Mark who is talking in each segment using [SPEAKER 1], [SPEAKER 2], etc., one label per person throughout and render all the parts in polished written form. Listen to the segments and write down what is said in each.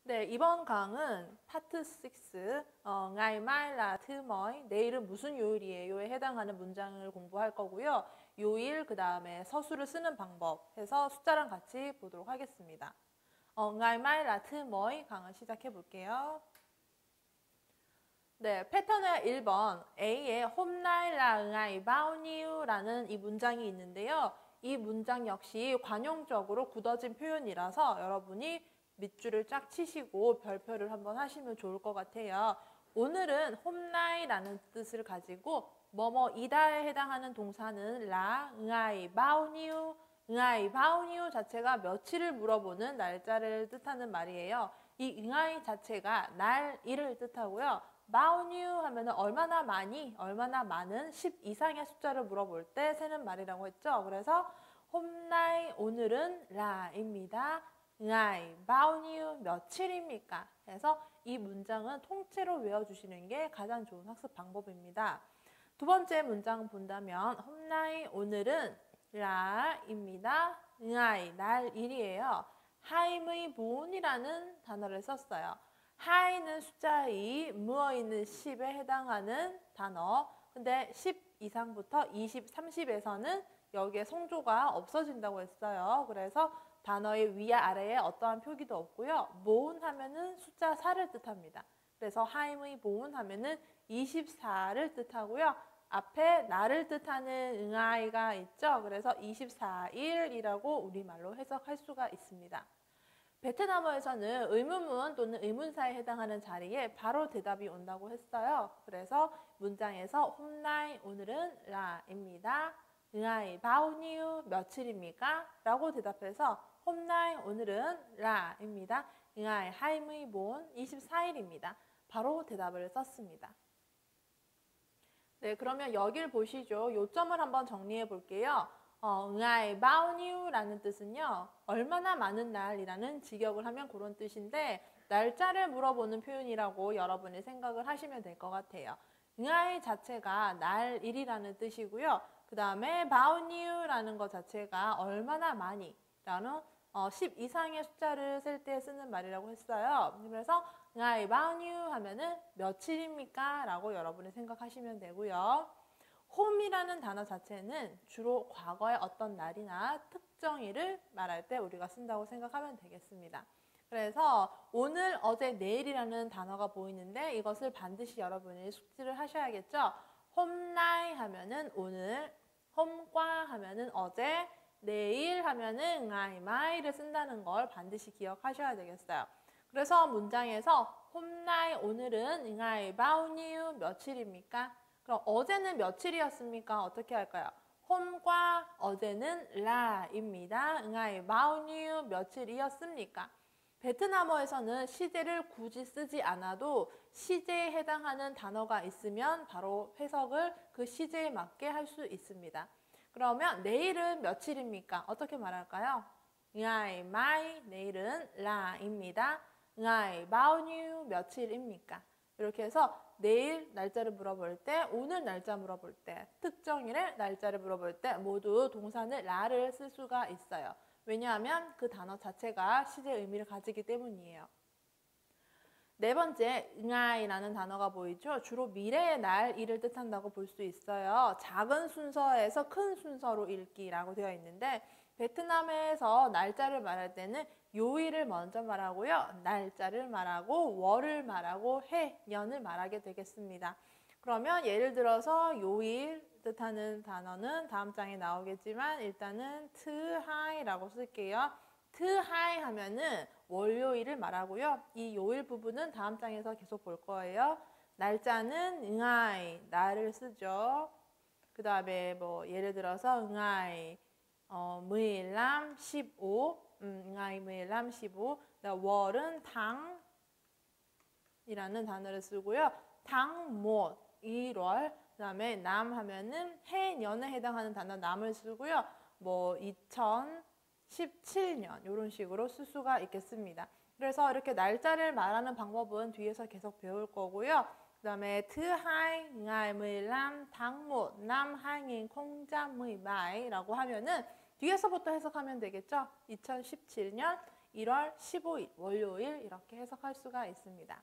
[SPEAKER 1] 네, 이번 강은 파트 6, ngày mai là thứ mấy, 내일은 무슨 요일이에요에 해당하는 문장을 공부할 거고요. 요일, 그 다음에 서술을 쓰는 방법 해서 숫자랑 같이 보도록 하겠습니다. ngày mai là thứ mấy 강을 시작해 볼게요. 네, 패턴의 1번 A의 hôm nay là ngày bao nhiêu 라는 이 문장이 있는데요. 이 문장 역시 관용적으로 굳어진 표현이라서 여러분이 밑줄을 쫙 치시고 별표를 한번 하시면 좋을 것 같아요. 오늘은 홈나이라는 뜻을 가지고 뭐뭐이다에 해당하는 동사는 라, ngày bao nhiêu, ngày bao nhiêu 자체가 며칠을 물어보는 날짜를 뜻하는 말이에요. 이 ngày 자체가 날일을 뜻하고요. bao nhiêu 하면은 얼마나 많이, 얼마나 많은 10 이상의 숫자를 물어볼 때 세는 말이라고 했죠. 그래서 hôm nay 오늘은 라입니다. ngày bao nhiêu 며칠입니까? 해서 이 문장은 통째로 외워주시는 게 가장 좋은 학습 방법입니다. 두 번째 문장 본다면 hôm nay 오늘은 라입니다. ngày 날일이에요. 24이라는 단어를 썼어요. 하이는 숫자 2, 무어있는 10에 해당하는 단어. 근데 10 이상부터 20, 30에서는 여기에 성조가 없어진다고 했어요. 그래서 단어의 위아래에 어떠한 표기도 없고요. 모은 하면은 숫자 4를 뜻합니다. 그래서 하임의 모은 하면은 24를 뜻하고요. 앞에 나를 뜻하는 응아이가 있죠. 그래서 24일이라고 우리말로 해석할 수가 있습니다. 베트남어에서는 의문문 또는 의문사에 해당하는 자리에 바로 대답이 온다고 했어요. 그래서 문장에서 hôm nay 오늘은 라입니다. ngày bao nhiêu 며칠입니까? 라고 대답해서 hôm nay 오늘은 라입니다. ngày 24 24일입니다. 바로 대답을 썼습니다. 네, 그러면 여길 보시죠. 요점을 한번 정리해 볼게요. ngày bao nhiêu 라는 뜻은요. 얼마나 많은 날이라는 직역을 하면 그런 뜻인데 날짜를 물어보는 표현이라고 여러분이 생각을 하시면 될 것 같아요. ngày 자체가 날일이라는 뜻이고요. 그 다음에 bao nhiêu 라는 것 자체가 얼마나 많이 라는 10 이상의 숫자를 셀 때 쓰는 말이라고 했어요. 그래서 ngày bao nhiêu 하면은 며칠입니까? 라고 여러분이 생각하시면 되고요. 홈이라는 단어 자체는 주로 과거의 어떤 날이나 특정일을 말할 때 우리가 쓴다고 생각하면 되겠습니다. 그래서 오늘, 어제, 내일이라는 단어가 보이는데 이것을 반드시 여러분이 숙지를 하셔야겠죠. hôm nay 하면은 오늘, hôm qua 하면은 어제, 내일 하면은 ngày mai를 쓴다는 걸 반드시 기억하셔야 되겠어요. 그래서 문장에서 hôm nay 오늘은 ngày bao nhiêu 며칠입니까? 그럼 어제는 며칠이었습니까? 어떻게 할까요? hôm qua 어제는 라입니다. ngày bao nhiêu 며칠이었습니까? 베트남어에서는 시제를 굳이 쓰지 않아도 시제에 해당하는 단어가 있으면 바로 해석을 그 시제에 맞게 할 수 있습니다. 그러면 내일은 며칠입니까? 어떻게 말할까요? ngày mai 내일은 라입니다. ngày bao nhiêu 며칠입니까? 이렇게 해서 내일 날짜를 물어볼 때, 오늘 날짜 물어볼 때, 특정일의 날짜를 물어볼 때 모두 동사는 라를 쓸 수가 있어요. 왜냐하면 그 단어 자체가 시제 의미를 가지기 때문이에요. 네 번째, 응아이라는 단어가 보이죠? 주로 미래의 날, 일을 뜻한다고 볼 수 있어요. 작은 순서에서 큰 순서로 읽기라고 되어 있는데 베트남에서 날짜를 말할 때는 요일을 먼저 말하고요. 날짜를 말하고 월을 말하고 해, 년을 말하게 되겠습니다. 그러면 예를 들어서 요일 뜻하는 단어는 다음 장에 나오겠지만 일단은 thứ hai 라고 쓸게요. thứ hai 하면은 월요일을 말하고요. 이 요일 부분은 다음 장에서 계속 볼 거예요. 날짜는 ngày, 날을 쓰죠. 그 다음에 뭐 예를 들어서 ngày 15, 15, ngày 15, 15. 월은 당이라는 단어를 쓰고요. tháng 1, 1월. 그 다음에 남 하면은 해년에 해당하는 단어 남을 쓰고요. 뭐 2017년 이런 식으로 쓸 수가 있겠습니다. 그래서 이렇게 날짜를 말하는 방법은 뒤에서 계속 배울 거고요. 그 다음에 thứ hai ngày 15 tháng 1 năm 2017라고 하면은 뒤에서부터 해석하면 되겠죠. 2017년 1월 15일, 월요일 이렇게 해석할 수가 있습니다.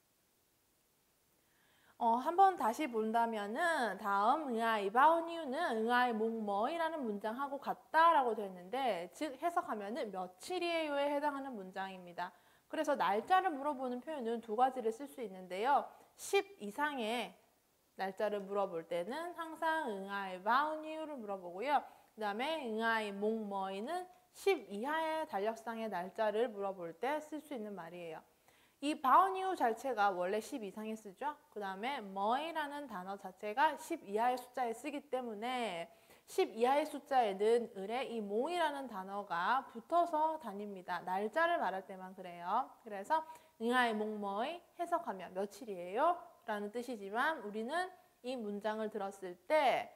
[SPEAKER 1] 한번 다시 본다면은 다음 응아이 바오니우는 응아이 목뭐이라는 문장하고 같다라고 되어 있는데 즉 해석하면은 며칠이에요에 해당하는 문장입니다. 그래서 날짜를 물어보는 표현은 두 가지를 쓸 수 있는데요. 10 이상의 날짜를 물어볼 때는 항상 응아이 바오니우를 물어보고요. 그 다음에 응아이 목뭐이는 10 이하의 달력상의 날짜를 물어볼 때 쓸 수 있는 말이에요. 이 바오니우 자체가 원래 10 이상에 쓰죠. 그 다음에 뭐이라는 단어 자체가 10 이하의 숫자에 쓰기 때문에 10 이하의 숫자에는 을에 이 몽이라는 단어가 붙어서 다닙니다. 날짜를 말할 때만 그래요. 그래서 응아이 몽뭐이 해석하면 며칠이에요? 라는 뜻이지만 우리는 이 문장을 들었을 때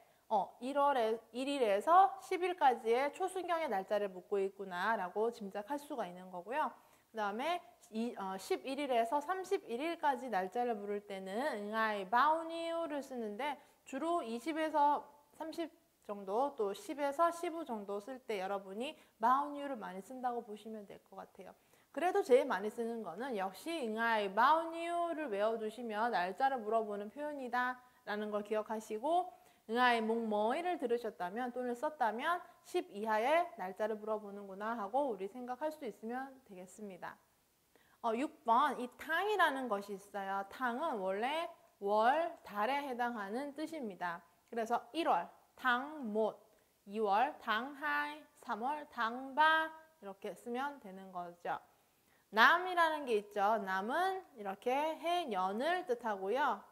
[SPEAKER 1] 1일에서 10일까지의 초순경의 날짜를 묻고 있구나 라고 짐작할 수가 있는 거고요. 그 다음에 11일에서 31일까지 날짜를 물을 때는 응아이 바오니우를 쓰는데 주로 20에서 30 정도 또 10에서 15 정도 쓸 때 여러분이 바오니우를 많이 쓴다고 보시면 될 것 같아요. 그래도 제일 많이 쓰는 거는 역시 응아이 바오니우를 외워두시면 날짜를 물어보는 표현이다 라는 걸 기억하시고 응아이 목뭐이를 들으셨다면 또는 썼다면 10 이하의 날짜를 물어보는구나 하고 우리 생각할 수 있으면 되겠습니다. 6번 이 탕이라는 것이 있어요. 탕은 원래 월, 달에 해당하는 뜻입니다. 그래서 1월 당못, 2월 당하이, 3월 당바 이렇게 쓰면 되는 거죠. 남이라는 게 있죠. 남은 이렇게 해년을 뜻하고요.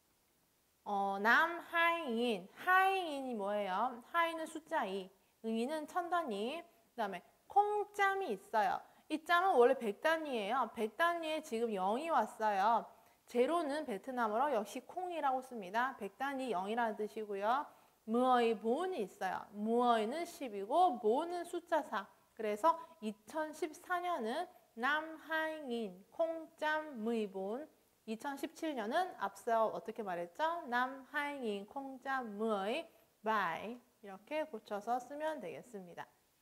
[SPEAKER 1] 남 하이인, 하이인이 뭐예요? 하이는 숫자 2, 응이는 천단위, 그 다음에 콩짬이 있어요. 이 짬은 원래 100단위예요. 100단위에 지금 0이 왔어요. 제로는 베트남어로 역시 콩이라고 씁니다. 100단위 0이라는 뜻이고요. 무어이 보은이 있어요. 무어이는 10이고 보는 숫자 4. 그래서 2014년은 남하잉인 콩짬 무이본 2017년은 앞서 어떻게 말했죠? 남하잉인 콩짬 무어이 바이 이렇게 고쳐서 쓰면 되겠습니다.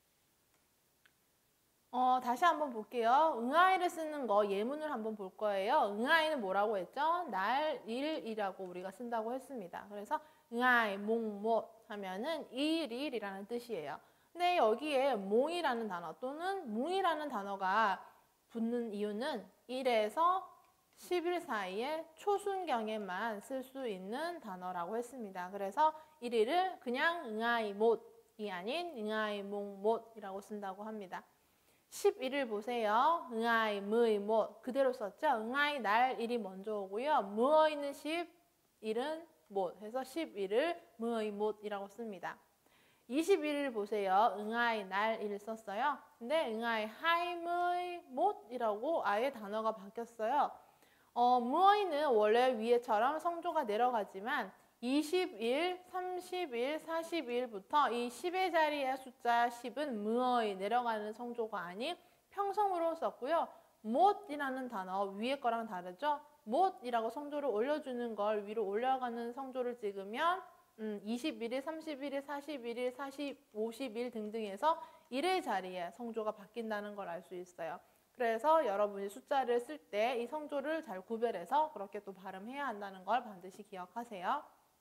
[SPEAKER 1] 다시 한번 볼게요. 응아이를 쓰는 거 예문을 한번 볼 거예요. 응아이는 뭐라고 했죠? 날, 일이라고 우리가 쓴다고 했습니다. 그래서 응아이, 몽, 못 하면은 일이라는 뜻이에요. 근데 여기에 몽이라는 단어 또는 뭉이라는 단어가 붙는 이유는 1에서 10일 사이에 초순경에만 쓸 수 있는 단어라고 했습니다. 그래서 1일을 그냥 응아이 못이 아닌 응아이 몽 못이라고 쓴다고 합니다. 11일 보세요. 응아이 무의 못 그대로 썼죠. 응아이 날 일이 먼저 오고요. 무어있는 10일은 못 해서 11을 무의 못이라고 씁니다. 21일 보세요. 응아이 날 일 썼어요. 근데 응아이 하이무의 못이라고 아예 단어가 바뀌었어요. 무어이는 원래 위에처럼 성조가 내려가지만 20일, 30일, 40일부터 이 10의 자리의 숫자 10은 무어이 내려가는 성조가 아닌 평성으로 썼고요. 못이라는 단어 위에 거랑 다르죠? 못이라고 성조를 올려주는 걸 위로 올라가는 성조를 찍으면 21일, 31일, 41일, 40, 50일 등등해서 1의 자리에 성조가 바뀐다는 걸 알 수 있어요. 그래서 여러분이 숫자를 쓸 때 이 성조를 잘 구별해서 그렇게 또 발음해야 한다는 걸 반드시 기억하세요.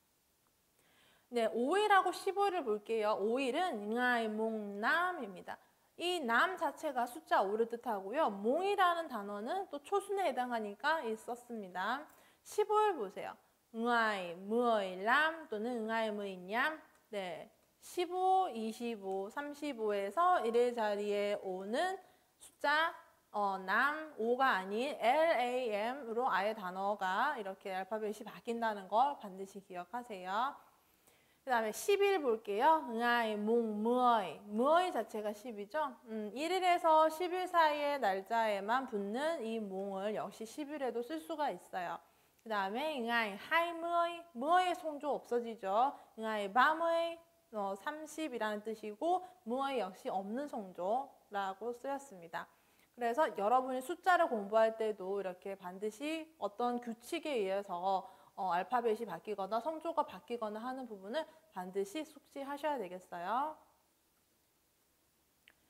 [SPEAKER 1] 네, 5일하고 15일을 볼게요. 5일은 응아이 몽남입니다. 이 남 자체가 숫자 5를 뜻하고요. 몽이라는 단어는 또 초순에 해당하니까 썼습니다. 15일 보세요. 응아이 무어일남 또는 응아이 무이냠. 네, 15, 25, 35에서 1의 자리에 오는 숫자 남 5가 아닌 LAM으로 아예 단어가 이렇게 알파벳이 바뀐다는 걸 반드시 기억하세요. 그 다음에 10일 볼게요. 응아이 몽 무어이. 무어이 자체가 10이죠. 1일에서 10일 사이의 날짜에만 붙는 이 몽을 역시 10일에도 쓸 수가 있어요. 그 다음에 응아이 하이 무어이. 무어이의 성조 없어지죠. 응아이 바무이 30이라는 뜻이고 무어이 역시 없는 성조라고 쓰였습니다. 그래서 여러분이 숫자를 공부할 때도 이렇게 반드시 어떤 규칙에 의해서 알파벳이 바뀌거나 성조가 바뀌거나 하는 부분을 반드시 숙지하셔야 되겠어요.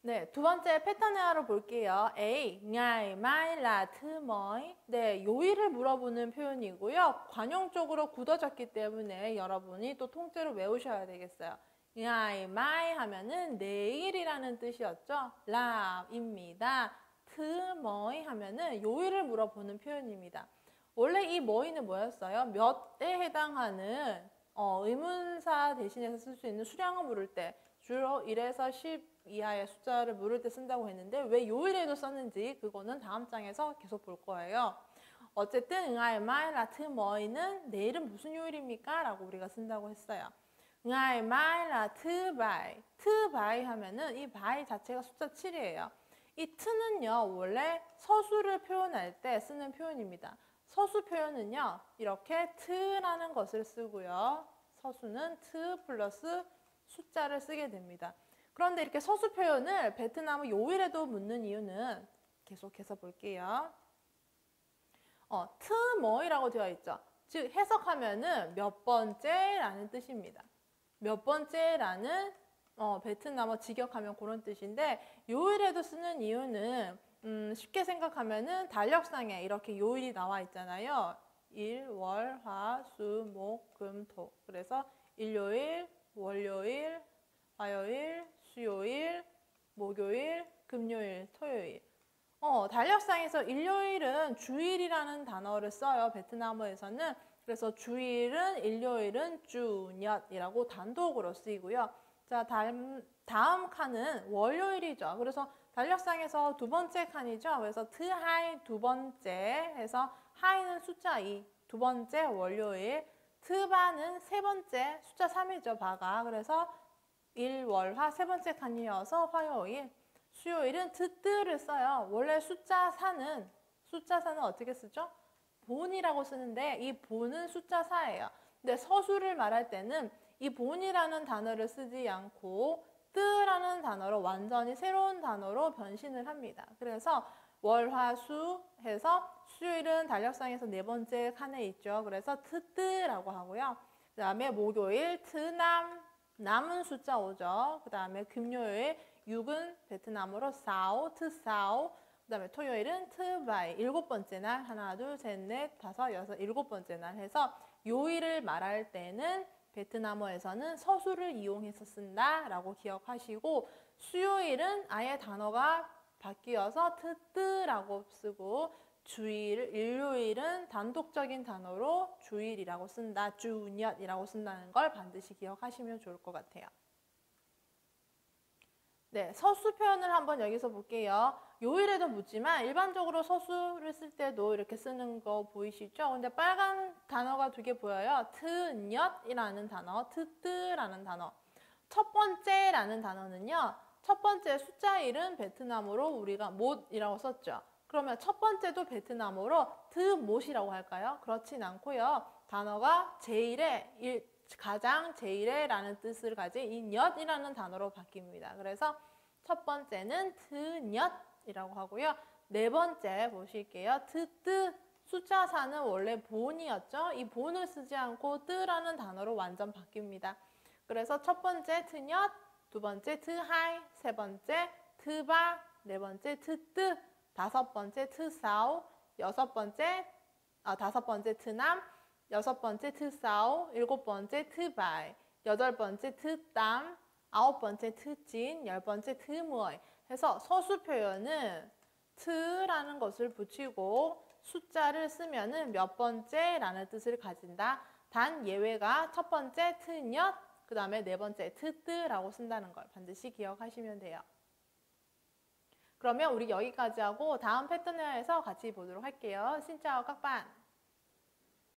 [SPEAKER 1] 네, 두 번째 패턴 회화로 볼게요. A, ngày mai là thứ mấy. 네, 요일을 물어보는 표현이고요. 관용적으로 굳어졌기 때문에 여러분이 또 통째로 외우셔야 되겠어요. ngày mai 하면은 내일이라는 뜻이었죠. la입니다. thứ mấy 하면은 요일을 물어보는 표현입니다. 원래 이 뭐이는 뭐였어요? 몇에 해당하는 의문사 대신해서 쓸 수 있는 수량을 물을 때 주로 1에서 10 이하의 숫자를 물을 때 쓴다고 했는데 왜 요일에도 썼는지 그거는 다음 장에서 계속 볼 거예요. 어쨌든 ngày mai là thứ mei는 내일은 무슨 요일입니까? 라고 우리가 쓴다고 했어요. ngày mai là thứ bảy. thứ bảy 하면은 이 바이 자체가 숫자 7이에요. 이 트는요 원래 서수를 표현할 때 쓰는 표현입니다. 서수 표현은요 이렇게 트라는 것을 쓰고요. 서수는 트 플러스 숫자를 쓰게 됩니다. 그런데 이렇게 서수 표현을 베트남 요일에도 묻는 이유는 계속해서 볼게요. 트 뭐이라고 되어 있죠. 즉 해석하면은 몇 번째라는 뜻입니다. 몇 번째라는 베트남어 직역하면 그런 뜻인데 요일에도 쓰는 이유는 쉽게 생각하면은 달력상에 이렇게 요일이 나와 있잖아요. 일, 월, 화, 수, 목, 금, 토. 그래서 일요일, 월요일, 화요일, 수요일, 목요일, 금요일, 토요일. 달력상에서 일요일은 주일이라는 단어를 써요. 베트남어에서는. 그래서 주일은 일요일은 주녁이라고 단독으로 쓰이고요. 자, 다음 칸은 월요일이죠. 그래서 달력상에서 두 번째 칸이죠. 그래서 트하이 두 번째 해서 하이는 숫자 2, 두 번째 월요일. 트바는 세 번째 숫자 3이죠. 바가. 그래서 일, 월, 화 세 번째 칸이어서 화요일. 수요일은 트뜨를 써요. 원래 숫자 4는 어떻게 쓰죠? 본이라고 쓰는데 이 본은 숫자 4예요. 근데 서수를 말할 때는 이 본이라는 단어를 쓰지 않고 뜨라는 단어로 완전히 새로운 단어로 변신을 합니다. 그래서 월, 화, 수 해서 수요일은 달력상에서 네 번째 칸에 있죠. 그래서 트뜨라고 하고요. 그 다음에 목요일 트남, 남은 숫자 5죠. 그 다음에 금요일 6은 베트남어로 사오, 트사오. 그 다음에 토요일은 트바이, 일곱 번째 날, 하나, 둘, 셋, 넷, 다섯, 여섯, 일곱 번째 날 해서 요일을 말할 때는 베트남어에서는 서수를 이용해서 쓴다라고 기억하시고 수요일은 아예 단어가 바뀌어서 트뜨라고 쓰고 일요일은 단독적인 단어로 주일이라고 쓴다, 주녁이라고 쓴다는 걸 반드시 기억하시면 좋을 것 같아요. 네, 서수 표현을 한번 여기서 볼게요. 요일에도 묻지만 일반적으로 서수를 쓸 때도 이렇게 쓰는 거 보이시죠? 근데 빨간 단어가 두 개 보여요. 트녁이라는 단어, 트뜨라는 단어. 첫 번째라는 단어는요. 첫 번째 숫자 1은 베트남어로 우리가 못이라고 썼죠. 그러면 첫 번째도 베트남어로 드못이라고 할까요? 그렇진 않고요. 단어가 제1의 가장 제일의 라는 뜻을 가진 이 엿이라는 단어로 바뀝니다. 그래서 첫 번째는 트엿이라고 하고요. 네 번째 보실게요. 트뜨 숫자 4는 원래 본이었죠. 이 본을 쓰지 않고 뜨라는 단어로 완전 바뀝니다. 그래서 첫 번째 트엿, 두 번째 트하이, 세 번째 트바, 네 번째 트뜨, 다섯 번째 트사오, 다섯 번째 트남, 여섯 번째 트사오, 일곱 번째 트바이, 여덟 번째 트땀, 아홉 번째 트진, 열 번째 트무어이 해서 서수 표현은 트라는 것을 붙이고 숫자를 쓰면은 몇 번째라는 뜻을 가진다. 단 예외가 첫 번째 트녁, 그 다음에 네 번째 트뜨라고 쓴다는 걸 반드시 기억하시면 돼요. 그러면 우리 여기까지 하고 다음 패턴에서 같이 보도록 할게요. Xin chào các bạn.